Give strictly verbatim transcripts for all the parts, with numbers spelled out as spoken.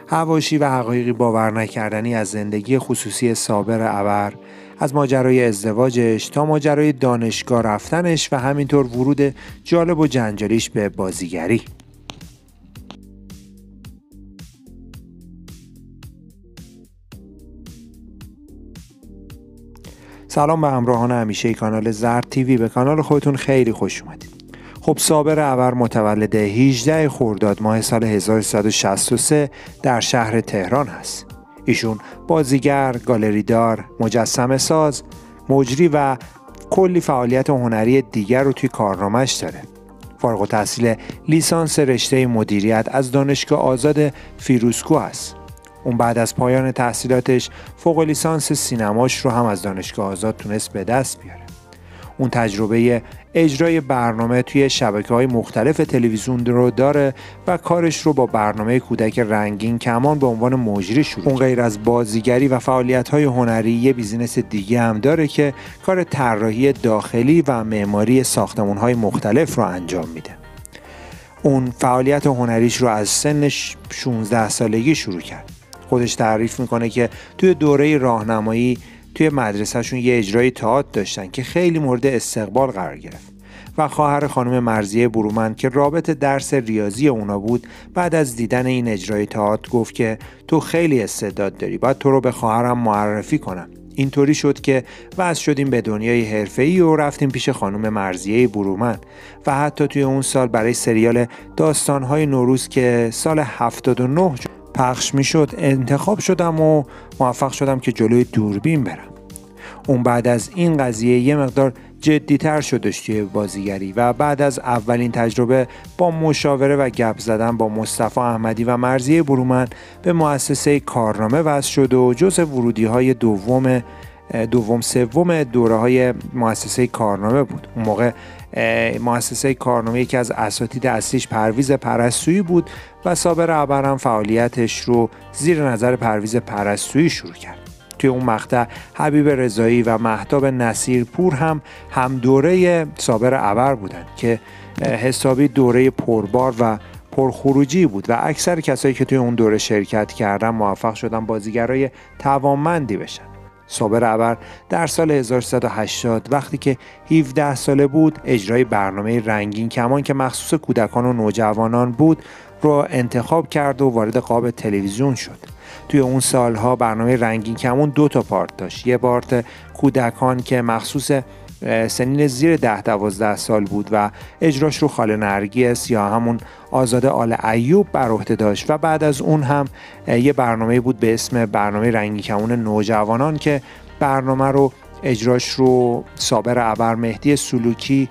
حواشی و حقایقی باور نکردنی از زندگی خصوصی صابر ابر، از ماجرای ازدواجش تا ماجرای دانشگاه رفتنش و همینطور ورود جالب و جنجالیش به بازیگری. سلام به همراهان همیشه کانال زرد تیوی، به کانال خودتون خیلی خوش اومدید. خب صابر ابر متولد هجدهم خرداد ماه سال هزار و سیصد و شصت و سه در شهر تهران هست. ایشون بازیگر، گالریدار، مجسمه ساز، مجری و کلی فعالیت هنری دیگر رو توی کارنامه‌اش داره. فارغ التحصیل لیسانس رشته مدیریت از دانشگاه آزاد فیروزکوه است. اون بعد از پایان تحصیلاتش فوق لیسانس سینماش رو هم از دانشگاه آزاد تونست به دست بیاره. اون تجربه اجرای برنامه توی شبکه‌های مختلف تلویزیون رو داره و کارش رو با برنامه کودک رنگین کمان به عنوان مجری شروع. اون غیر از بازیگری و فعالیت‌های هنری یه بیزینس دیگه هم داره که کار طراحی داخلی و معماری ساختمان‌های مختلف رو انجام میده. اون فعالیت هنریش رو از سن شانزده سالگی شروع کرد. خودش تعریف میکنه که توی دوره راهنمایی توی مدرسهشون یه اجرای تئاتر داشتن که خیلی مورد استقبال قرار گرفت و خواهر خانم مرضیه برومند که رابط درس ریاضی اونا بود، بعد از دیدن این اجرای تئاتر گفت که تو خیلی استعداد داری، باید تو رو به خواهرم معرفی کنم. اینطوری شد که وصل شدیم به دنیای حرفه‌ای و رفتیم پیش خانم مرضیه برومند و حتی توی اون سال برای سریال داستان‌های نوروز که سال هفتاد و نه پخش میشد انتخاب شدم و موفق شدم که جلوی دوربین برم. اون بعد از این قضیه یه مقدار جدی‌تر شدش توی بازیگری و بعد از اولین تجربه با مشاوره و گپ زدن با مصطفی احمدی و مرضیه برومند به مؤسسه کارنامه وصل شد و جزء ورودی‌های دوم دوم سوم دوره‌های مؤسسه کارنامه بود. اون موقع مؤسسه کارنامه یکی از اساتید اصلیش پرویز پرستویی بود و صابر ابر هم فعالیتش رو زیر نظر پرویز پرستویی شروع کرد. توی اون مقطع حبیب رضایی و مهتاب نصیرپور هم هم دوره صابر ابر بودن که حسابی دوره پربار و پرخروجی بود و اکثر کسایی که توی اون دوره شرکت کردن موفق شدن بازیگرای توانمندی بشن. صابر ابر در سال هزار و سیصد و هشتاد وقتی که هفده ساله بود اجرای برنامه رنگین کمان که مخصوص کودکان و نوجوانان بود رو انتخاب کرد و وارد قاب تلویزیون شد. توی اون سالها برنامه رنگین کمان دو تا پارت داشت. یه پارت کودکان که مخصوص سنین زیر ده دوازده سال بود و اجراش رو خاله نرگس یا همون آزاده آل ایوب بر عهده داشت و بعد از اون هم یه برنامه بود به اسم برنامه رنگین کمان نوجوانان که برنامه رو اجراش رو صابر ابر، مهدی سلوکی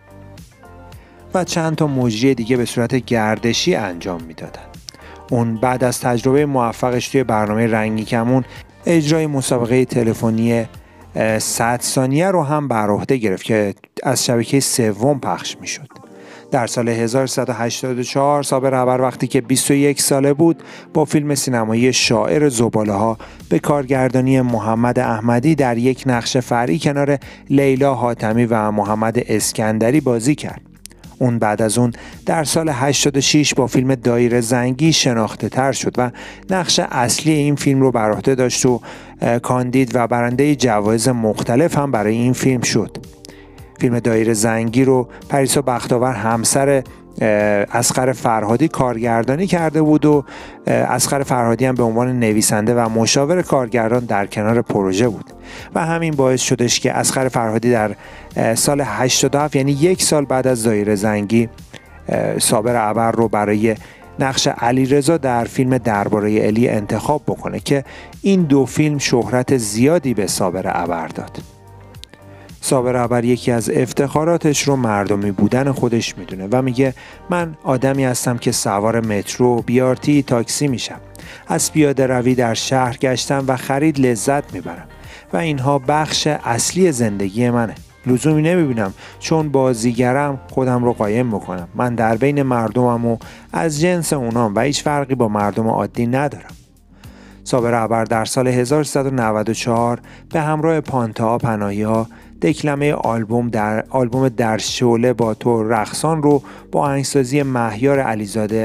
و چند تا مجری دیگه به صورت گردشی انجام میدادن. اون بعد از تجربه موفقش توی برنامه رنگین کمان اجرای مسابقه تلفنی صد ثانیه رو هم بر عهده گرفت که از شبکه سوم پخش میشد. در سال هزار و سیصد و هشتاد و چهار صابر ابر وقتی که بیست و یک ساله بود با فیلم سینمایی شاعر زباله‌ها به کارگردانی محمد احمدی در یک نقش فرعی کنار لیلا حاتمی و محمد اسکندری بازی کرد. اون بعد از اون در سال هشتاد و شش با فیلم دایره زنگی شناخته تر شد و نقش اصلی این فیلم رو بر عهده داشت و کاندید و برنده جوایز مختلف هم برای این فیلم شد. فیلم دایره زنگی رو پریسا بختاور همسر اصغر فرهادی کارگردانی کرده بود و اصغر فرهادی هم به عنوان نویسنده و مشاور کارگردان در کنار پروژه بود و همین باعث شدش که اصغر فرهادی در سال هشتاد و هفت یعنی یک سال بعد از دایره زنگی صابر ابر رو برای نقش علیرضا در فیلم درباره الی انتخاب بکنه که این دو فیلم شهرت زیادی به صابر ابر داد. صابر ابر یکی از افتخاراتش رو مردمی بودن خودش میدونه و میگه من آدمی هستم که سوار مترو، بیارتی، تاکسی میشم. از پیاده روی در شهر گشتن و خرید لذت میبرم و اینها بخش اصلی زندگی منه. لزومی نمیبینم چون بازیگرم خودم رو قایم میکنم. من در بین مردمم و از جنس اونام و هیچ فرقی با مردم عادی ندارم. صابر ابر در سال هزار و سیصد و نود و چهار به همراه پانتا پناهی‌ها دکلمه آلبوم در آلبوم در شعله با تو رقصان رو با آهنگسازی مهیار علیزاده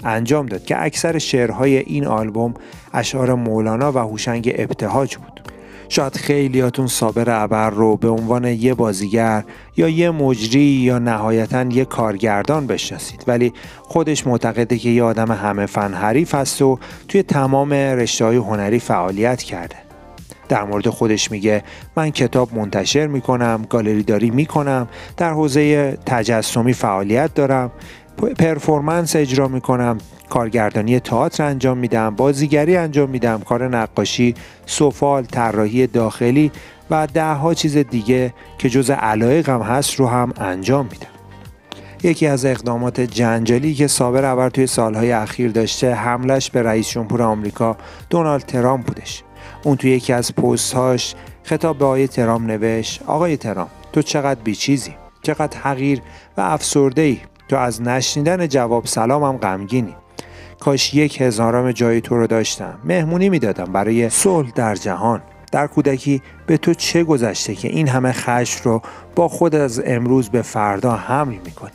انجام داد که اکثر شعرهای این آلبوم اشعار مولانا و هوشنگ ابتهاج بود. شاید خیلیاتون صابر ابر رو به عنوان یه بازیگر یا یه مجری یا نهایتاً یه کارگردان بشناسید، ولی خودش معتقده که یه آدم همه فن حریف هست و توی تمام رشته‌های هنری فعالیت کرده. در مورد خودش میگه من کتاب منتشر میکنم، گالری داری میکنم، در حوزه تجسمی فعالیت دارم، پرفورمنس اجرا میکنم، کارگردانی تئاتر انجام میدم، بازیگری انجام میدم، کار نقاشی، سفال، طراحی داخلی و ده ها چیز دیگه که جز علایقم هست رو هم انجام میدم. یکی از اقدامات جنجالی که صابر ابر توی سالهای اخیر داشته حملش به رئیس جمهور آمریکا دونالد ترامپ بودش. اون توی یکی از پست‌هاش خطاب به آقای ترامپ نوشت: آقای ترامپ، تو چقدر بیچیزی، چقدر حقیر و افسرده‌ای، تو از نشنیدن جواب سلامم غمگینی. کاش یک هزارم جای تو رو داشتم، مهمونی میدادم برای صلح در جهان. در کودکی به تو چه گذشته که این همه خشم رو با خود از امروز به فردا حمل میکنی؟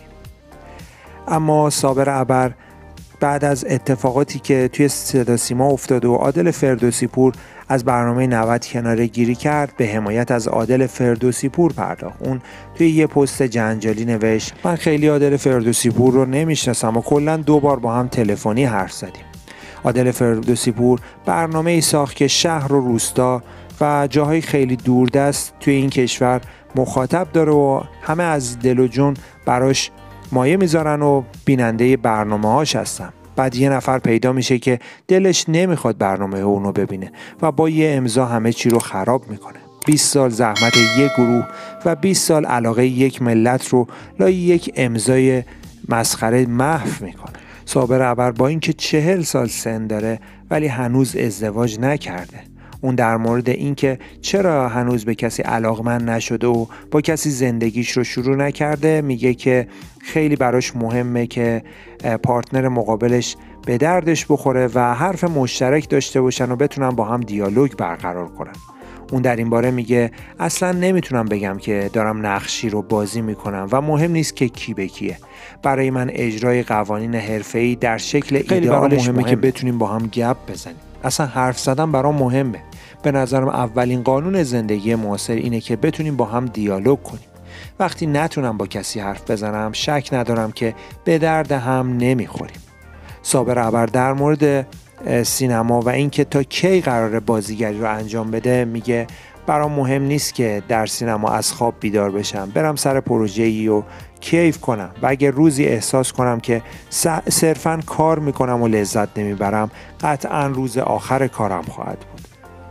اما صابر ابر بعد از اتفاقاتی که توی صدا سیما افتاد و عادل فردوسی پور از برنامه نود کناره گیری کرد، به حمایت از عادل فردوسی پور پرداخت. اون توی یه پست جنجالی نوشت: من خیلی عادل فردوسی پور رو نمیشناسم و کلاً دو بار با هم تلفنی حرف زدیم. عادل فردوسی پور برنامه ای ساخت که شهر و روستا و جاهای خیلی دوردست توی این کشور مخاطب داره و همه از دل و جون براش مایه میذارن و بیننده برنامه هاش هستن. بعد یه نفر پیدا میشه که دلش نمیخواد برنامه اونو ببینه و با یه امضا همه چی رو خراب میکنه. بیست سال زحمت یک گروه و بیست سال علاقه یک ملت رو لای یک امضای مسخره محو میکنه. صابر ابر با اینکه چهل سال سن داره ولی هنوز ازدواج نکرده. اون در مورد اینکه چرا هنوز به کسی علاقمند نشده و با کسی زندگیش رو شروع نکرده میگه که خیلی براش مهمه که پارتنر مقابلش به دردش بخوره و حرف مشترک داشته باشن و بتونن با هم دیالوگ برقرار کنن. اون در این باره میگه اصلا نمیتونم بگم که دارم نقشی رو بازی میکنم و مهم نیست که کی به کیه. برای من اجرای قوانین حرفه‌ای در شکل ایدئالش مهمه, مهمه که بتونیم با هم گپ بزنیم. اصلا حرف زدن برام مهمه. به نظرم اولین قانون زندگی معاصر اینه که بتونیم با هم دیالوگ کنیم. وقتی نتونم با کسی حرف بزنم شک ندارم که به درد هم نمیخوریم. صابر ابر در مورد سینما و اینکه تا کی قراره بازیگری رو انجام بده میگه برام مهم نیست که در سینما از خواب بیدار بشم، برم سر پروژه‌ای و کیف کنم و اگه روزی احساس کنم که صرفاً کار میکنم و لذت نمیبرم، قطعاً روز آخر کارم خواهد بود.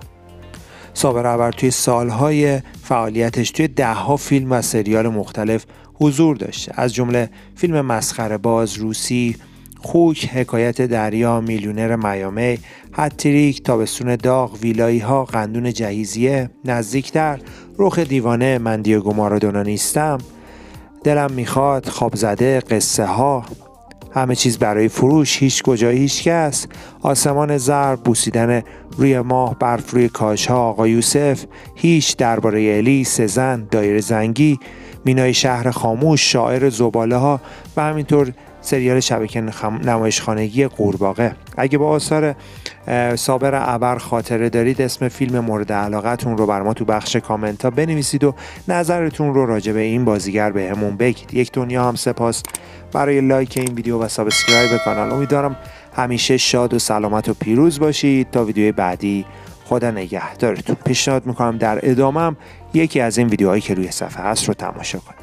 صابر ابر توی سالهای فعالیتش توی ده ها فیلم و سریال مختلف حضور داشته، از جمله فیلم مسخره باز، روسی، خوک، حکایت دریا، میلیونر میامی، هتریک، تابستون داغ، ویلایی ها، قندون جهیزیه، نزدیکتر، رخ دیوانه، من دیگو مارادونا نیستم، دلم میخواد، خواب زده، قصه ها، همه چیز برای فروش، هیچ کجا هیچ کس، آسمان زرد، بوسیدن روی ماه، برف روی کاشها، آقا یوسف، هیچ، درباره الی، سزن، دایره زنگی، مینای شهر خاموش، شاعر زباله ها و همینطور سریال شبکه نمایشخانگی قورباغه. اگه با آثار صابر ابر خاطره دارید اسم فیلم مورد علاقتون رو بر ما تو بخش کامنت ها بنویسید و نظرتون رو راجع به این بازیگر به همون بگید. یک دنیا هم سپاس برای لایک این ویدیو و سابسکرایب کانال. امیدوارم همیشه شاد و سلامت و پیروز باشید. تا ویدیوی بعدی خدا نگهدارتون. پیشنهاد میکنم در ادامه هم یکی از این ویدیوهایی که روی صفحه هست رو تماشا کنید.